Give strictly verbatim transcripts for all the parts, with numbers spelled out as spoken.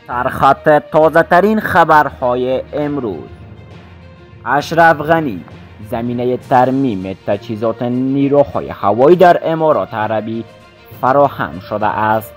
سرخط تازه ترین خبرهای امروز. اشرف غنی زمینه ترمیم تجهیزات نیروهای هوایی در امارات عربی فراهم شده است.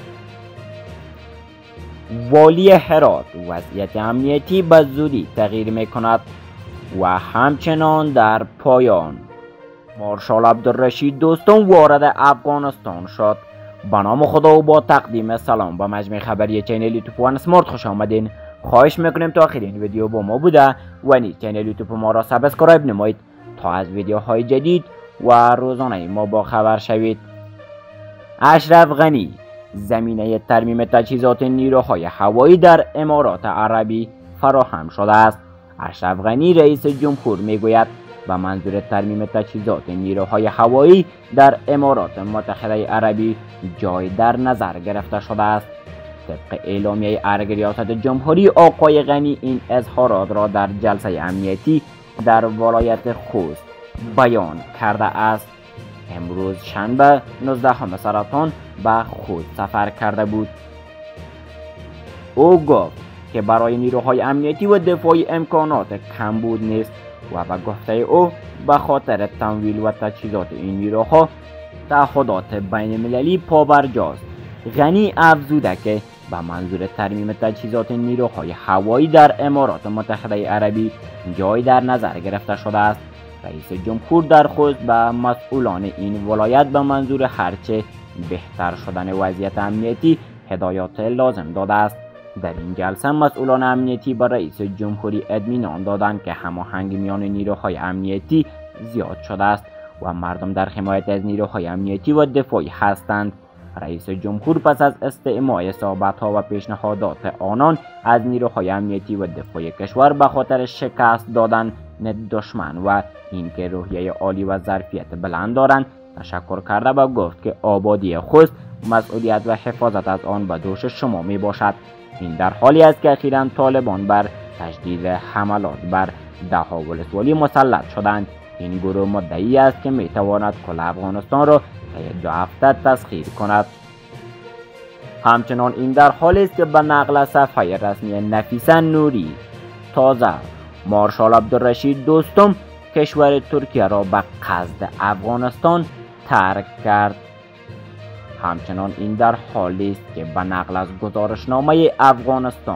والی هرات وضعیت امنیتی به زودی تغییر می کند و همچنان در پایان مارشال عبدالرشید دوستم وارد افغانستان شد. به نام خدا و با تقدیم سلام به مجموعه خبری چینل یوتیوب وان اسمارت خوش آمدین. خواهش میکنیم تا آخرین ویدیو با ما بوده و نیز چینل یوتیوب ما را سابسکرایب نمایید تا از ویدیوهای جدید و روزانه ما با خبر شوید. اشرف غنی زمینه ترمیم تجهیزات نیروهای هوایی در امارات عربی فراهم شده است. اشرف غنی رئیس جمهور میگوید به منظور ترمیم تجهیزات نیروهای هوایی در امارات متحده عربی جای در نظر گرفته شده است. طبق اعلامیه ارگ ریاست جمهوری، آقای غنی این اظهارات را در جلسه امنیتی در ولایت خوست بیان کرده است. امروز شنبه نوزدهم سرطان به خوست سفر کرده بود. او گفت که برای نیروهای امنیتی و دفاعی امکانات کمبود نیست و به گفته او به خاطر تمویل و تجهیزات این نیروها تعهدات بین المللی پابرجاست. غنی افزوده که به منظور ترمیم تجهیزات نیروهای هوایی در امارات متحده عربی جای در نظر گرفته شده است. رئیس جمهور در خوست به مسئولان این ولایت به منظور هرچه بهتر شدن وضعیت امنیتی هدایات لازم داده است. در این جلسه مسئولان امنیتی به رئیس جمهوری اطمینان دادند که هماهنگی میان نیروهای امنیتی زیاد شده است و مردم در حمایت از نیروهای امنیتی و دفاعی هستند. رئیس جمهور پس از استماع اصابت‌ها و پیشنهادات آنان از نیروهای امنیتی و دفاعی کشور به خاطر شکست دادن دشمن و اینکه روحیه عالی و ظرفیت بلند دارند تشکر کرده و گفت که آبادی خوست مسئولیت و حفاظت از آن به دوش شما می باشد. این در حالی است که اخیراً طالبان بر تجدید حملات بر دهها ولسوالی مسلط شدند. این گروه مدعی است که می تواند کل افغانستان را طی دو هفته تسخیر کند. همچنان این در حالی است که به نقل صفحه رسمی نفیسه نوری تازه مارشال عبدالرشید دوستم کشور ترکیه را به قصد افغانستان ترک کرد. همچنان این در حالی است که به نقل از گزارشنامه افغانستان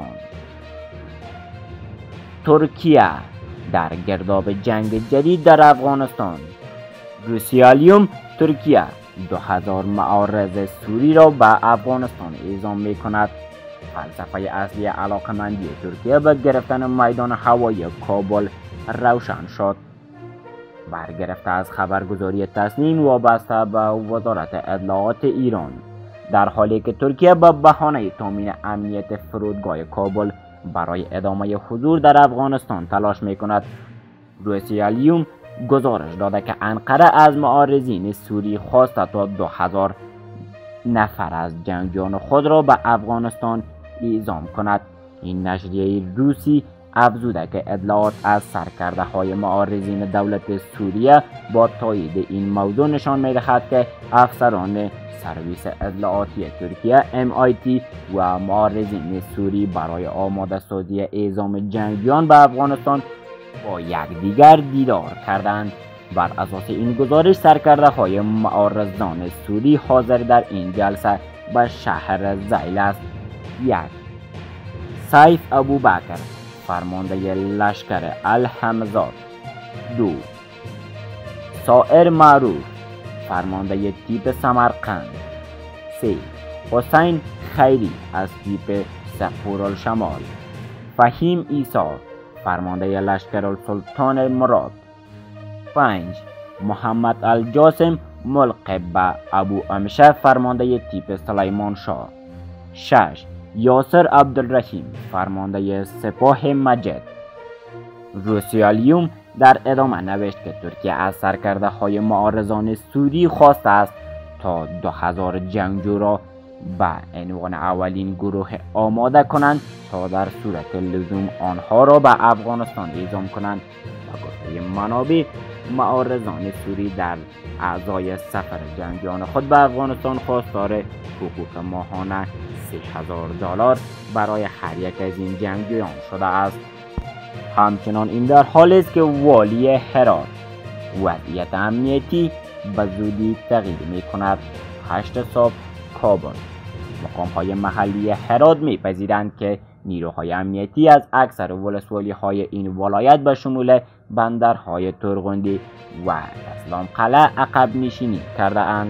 ترکیه در گرداب جنگ جدید در افغانستان روسیالیوم ترکیه دو هزار معارض سوری را به افغانستان اعزام می کند. فلسفه اصلی علاقمندی ترکیه به گرفتن میدان هوایی کابل روشن شد. برگرفته از خبرگزاری تسنیم وابسته به وزارت اطلاعات ایران، در حالی که ترکیه به بهانه تامین امنیت فرودگاه کابل برای ادامه حضور در افغانستان تلاش می کند، روسیالیوم گزارش داده که انقره از معارضین سوری خواسته تا دو هزار نفر از جنگجویان خود را به افغانستان اعزام کند. این نشریه روسی افزوده که اطلاعات از سرکرده های معارضین دولت سوریه با تایید این موضوع نشان می دهد که افسران سرویس اطلاعاتی ترکیه ام آی تی و معارضین سوری برای آماده سازی اعزام جنگجویان به افغانستان با یکدیگر دیدار کردند. بر اساس این گزارش سرکرده های معارضان سوری حاضر در این جلسه به شهر زیل است. یک سیف ابوبکر فرمانده لشکر الحمزات. دو سائر معروف فرمانده تیپ سمرقند. سه حسین خیری از تیپ سپورالشمال. فهیم ایسا فرمانده لشکر السلطان مراد. پنج محمد الجاسم ملقب به ابو امشه فرمانده تیپ سلیمان شاه. شش یاسر عبدالرحیم فرمانده سپاه مجد. روسیالیوم در ادامه نوشت که ترکیه از سرکرده های معارضان سوری خواسته است تا دو هزار جنگجو را به عنوان اولین گروه آماده کنند تا در صورت لزوم آنها را به افغانستان اعزام کنند. با گفته منابع معارضان سوری در اعضای سفر جنگیان خود به افغانستان خواستار حقوق ماهانه سه هزار دلار برای هر یک از این جنگیان شده است. همچنان این در حالی است که والی هرات وضعیت امنیتی به زودی تغییر می کند. هشت صبح کابل. مقام های محلی هرات می پذیرند که نیروهای امنیتی از اکثر ولسوالی های این ولایت به شمول بندرهای ترغندی و اسلام قلعه عقب نشینی کرده اند.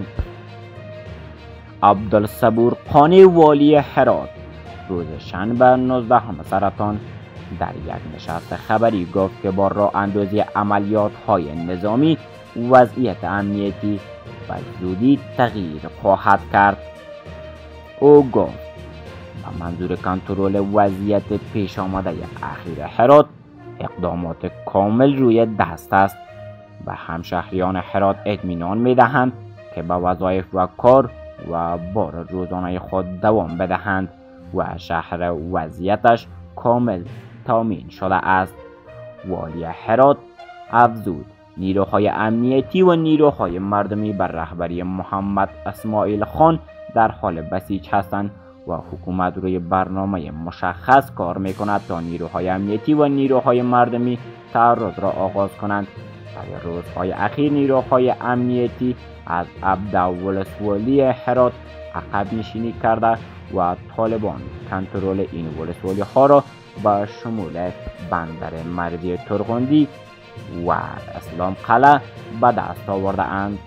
عبدالصبور قانی والی هرات روز شنبه نوزدهم سرطان در یک نشست خبری گفت که با راه اندازی عملیات های نظامی وضعیت امنیتی به زودی تغییر خواهد کرد. او گفت به منظور کنترل وضعیت پیش آمده اخیر هرات اقدامات کامل روی دست است. به همشهریان هرات اطمینان می دهم که به وظایف و کار و بار روزانه خود دوام بدهند و شهر وضعیتش کامل تامین شده است. والی هرات افزود نیروهای امنیتی و نیروهای مردمی بر رهبری محمد اسماعیل خان در حال بسیج هستند و حکومت روی برنامه مشخص کار می کند تا نیروهای امنیتی و نیروهای مردمی تعرض را آغاز کنند. در روزهای اخیر نیروهای امنیتی از ابدا ولسوالی هرات عقب نشینی کرده و طالبان کنترل این ولسوالی ها را به شمول بندر مرزی ترغندی و اسلام قلعه به دست آورده اند.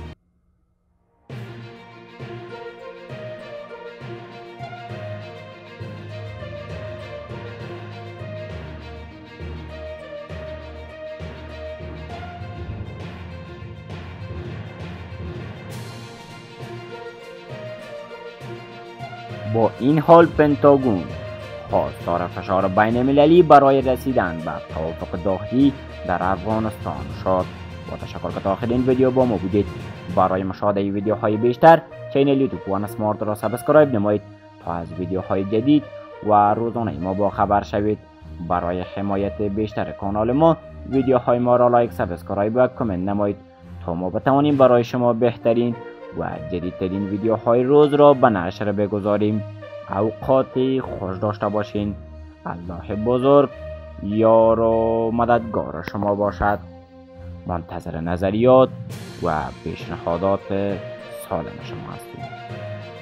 با این حال پنتاگون خواستار فشار بین المللی برای رسیدن به توافق داخلی در افغانستان شد. با تشکر که تا آخر این ویدیو با ما بودید. برای مشاهده ویدیوهای بیشتر چینل یوتیوب وان اسمارت را سابسکرایب نمایید تا از ویدیوهای جدید و روزانه ما با خبر شوید. برای حمایت بیشتر کانال ما ویدیوهای ما را لایک، سابسکرایب و کامنت نمایید تا ما بتوانیم برای شما بهترین و جدیدترین ویدیوهای روز را به نشر بگذاریم. اوقاتی خوش داشته باشین. الله بزرگ یار و مددگار شما باشد. منتظر نظریات و پیشنهادات سالم شما هستیم.